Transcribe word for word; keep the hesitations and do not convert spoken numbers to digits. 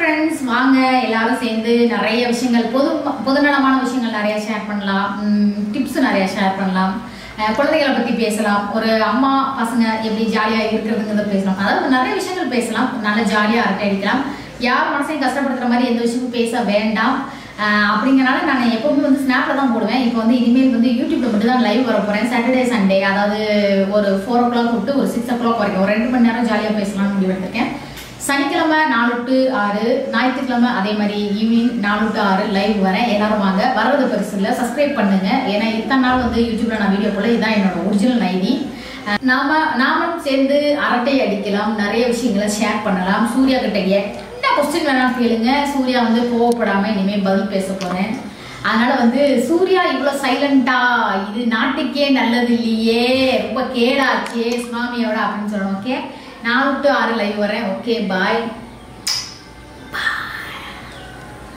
friends, வாங்க எல்லாரும் சேர்ந்து நிறைய விஷயங்கள் பொது பொதுநலமான விஷயங்கள் நிறைய ஷேர் பண்ணலாம். டிப்ஸ் நிறைய ஷேர் பண்ணலாம். குழந்தைகளை பத்தி பேசலாம். ஒரு அம்மா பசங்க எப்படி ஜாலியா இருக்கிறதுங்கிறத பேசலாம். அதாவது நிறைய விஷயங்கள் பேசலாம். நல்ல ஜாலியா அரட்டை அடிக்கலாம். யார் மனசையும் கஷ்டப்படுத்துற மாதிரி எந்த விஷயமும் பேச வேண்டாம். அப்படிங்கறனால நான் எப்பவுமே வந்து ஸ்னாப்ல தான் போடுவேன். இப்போ வந்து இனிமேல் வந்து யூடியூப்ல மட்டும் தான் லைவ் வர போறேன். சாட்டர்டே சண்டே, அதாவது ஒரு ஃபோர் ஓ கிளாக் விட்டு ஒரு சிக்ஸ் ஓ கிளாக் வரைக்கும் ஒரு ரெண்டு மணி நேரம் ஜாலியா பேசலாம்னு முடிவு எடுத்திருக்கேன். சனிக்கிழமை நாலு டு ஆறு, ஞாயிற்றுக்கிழமை அதே மாதிரி ஈவினிங் நாலு டு ஆறு லைவ் வரேன். எல்லாரும் வாங்க. வர்றது பெருசு இல்லை, சப்ஸ்கிரைப் பண்ணுங்க. ஏன்னா இத்தனை நாள் வந்து யூடியூப்ல நான் வீடியோ போல இதான் என்னோட ஒரிஜினல் ஐடி. நாம நாமும் சேர்ந்து அரட்டை அடிக்கலாம், நிறைய விஷயங்களை ஷேர் பண்ணலாம். சூர்யா கிட்ட என்ன கொஸ்டின் வேணாலும் கேளுங்க. சூர்யா வந்து கோவப்படாம இனிமே பதில் பேச போறேன். அதனால வந்து சூர்யா இவ்வளவு சைலண்டா, இது நாட்டுக்கே நல்லது இல்லையே, ரொம்ப கேடாச்சே சுனாமியோட அப்படின்னு சொல்லணும். ஓகே, நாலு டு ஆறு லைவ் வரேன். ஓகே, பாய்.